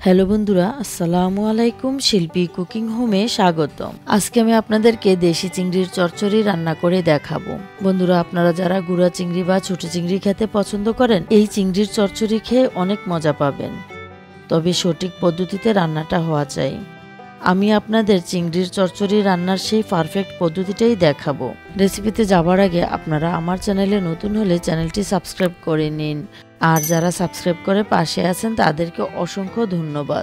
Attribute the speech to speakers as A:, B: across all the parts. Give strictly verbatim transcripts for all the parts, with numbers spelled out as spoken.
A: Hello বন্ধুরা, আসসালামু আলাইকুম। শিল্পী কুকিং হোমে স্বাগতম। আজকে আমি আপনাদেরকে দেশি চিংড়ির চচ্চড়ি রান্না করে দেখাবো। বন্ধুরা, আপনারা যারা গুঁড়া চিংড়ি বা ছোট চিংড়ি খেতে পছন্দ করেন, এই চিংড়ির চচ্চড়ি খেয়ে অনেক মজা পাবেন। তবে সঠিক পদ্ধতিতে রান্নাটা হওয়া চাই। আমি আপনাদের চিংড়ির চচ্চড়ি রান্নার সেই পারফেক্ট পদ্ধতিটাই দেখাবো। রেসিপিতে যাবার আগে আপনারা আমার চ্যানেলে নতুন হলে চ্যানেলটি সাবস্ক্রাইব করে নিন, আর যারা সাবস্ক্রাইব করে পাশে আছেন তাদেরকে অসংখ্য ধন্যবাদ।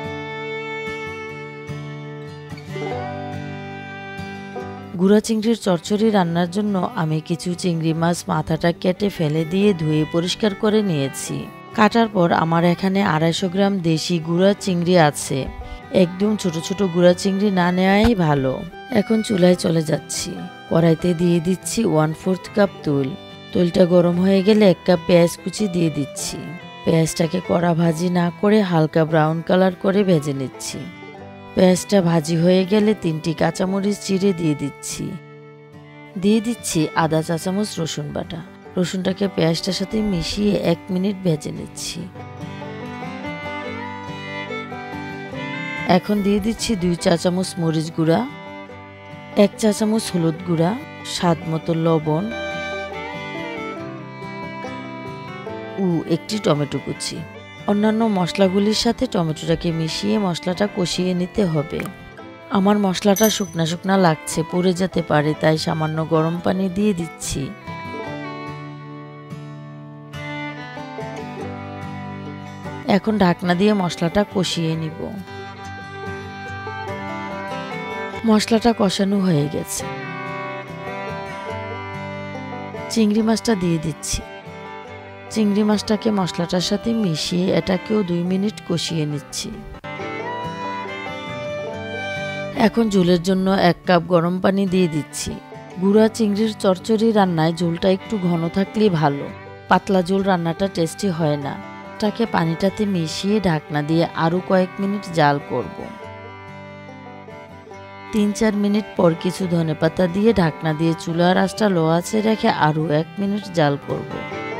A: গুঁড়া চিংড়ির চচ্চড়ি রান্নার জন্য আমি কিছু চিংড়ি মাছ মাথাটা কেটে ফেলে দিয়ে ধুয়ে পরিষ্কার করে নিয়েছি। কাটার পর আমার এখানে আড়াইশো গ্রাম দেশি গুঁড়া চিংড়ি আছে। একদম ছোট ছোট গুঁড়া চিংড়ি না নেওয়াই ভালো। এখন চুলায় চলে যাচ্ছি। কড়াইতে দিয়ে দিচ্ছি ওয়ান ফোর্থ কাপ তেল। তেলটা গরম হয়ে গেলে এক কাপ পেঁয়াজ কুচি দিয়ে দিচ্ছি। পেঁয়াজটাকে কড়া ভাজি না করে হালকা ব্রাউন কালার করে ভেজে নিচ্ছি। পেঁয়াজটা ভাজি হয়ে গেলে তিনটি কাঁচামরিচ চিড়ে দিয়ে দিচ্ছি। দিয়ে দিচ্ছি আধা চা চামচ রসুন বাটা। রসুনটাকে পেঁয়াজটার সাথে মিশিয়ে এক মিনিট ভেজে নিচ্ছি। এখন দিয়ে দিচ্ছি দুই চা চামচ মরিচ গুঁড়া, এক চা চামচ হলুদ গুঁড়া, স্বাদ মতো লবণ ও একটি টমেটো কুচি। অন্যান্য মশলাগুলির সাথে টমেটোটাকে মিশিয়ে মশলাটা কষিয়ে নিতে হবে। আমার মশলাটা শুকনা শুকনা লাগছে, পুড়ে যেতে পারে, তাই সামান্য গরম পানি দিয়ে দিচ্ছি। এখন ঢাকনা দিয়ে মশলাটা কষিয়ে নিব। মশলাটা কষানো হয়ে গেছে। চিংড়ি মাছটা দিয়ে দিচ্ছি। চিংড়ি মাছটাকে মশলাটার সাথে মিশিয়ে এটাকেও দুই মিনিট কষিয়ে নিচ্ছি। এখন ঝোলের জন্য এক কাপ গরম পানি দিয়ে দিচ্ছি। গুঁড়া চিংড়ির চচ্চড়ি রান্নায় ঝোলটা একটু ঘন থাকলেই ভালো, পাতলা ঝোল রান্নাটা টেস্টি হয় না। এটাকে পানিটাতে মিশিয়ে ঢাকনা দিয়ে আরও কয়েক মিনিট জাল করব। তিন চার মিনিট পর কিছু ধনেপাতা দিয়ে ঢাকনা দিয়ে চুলার আঁচটা লো আঁচে রেখে আরও এক মিনিট জাল করব।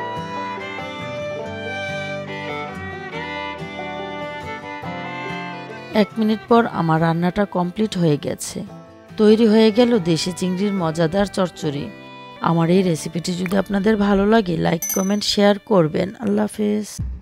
A: এক মিনিট পর আমার রান্নাটা কমপ্লিট হয়ে গেছে। তৈরি হয়ে গেল দেশি চিংড়ির মজাদার চচ্চড়ি। আমার এই রেসিপিটি যদি আপনাদের ভালো লাগে, লাইক কমেন্ট শেয়ার করবেন। আল্লাহ হাফেজ।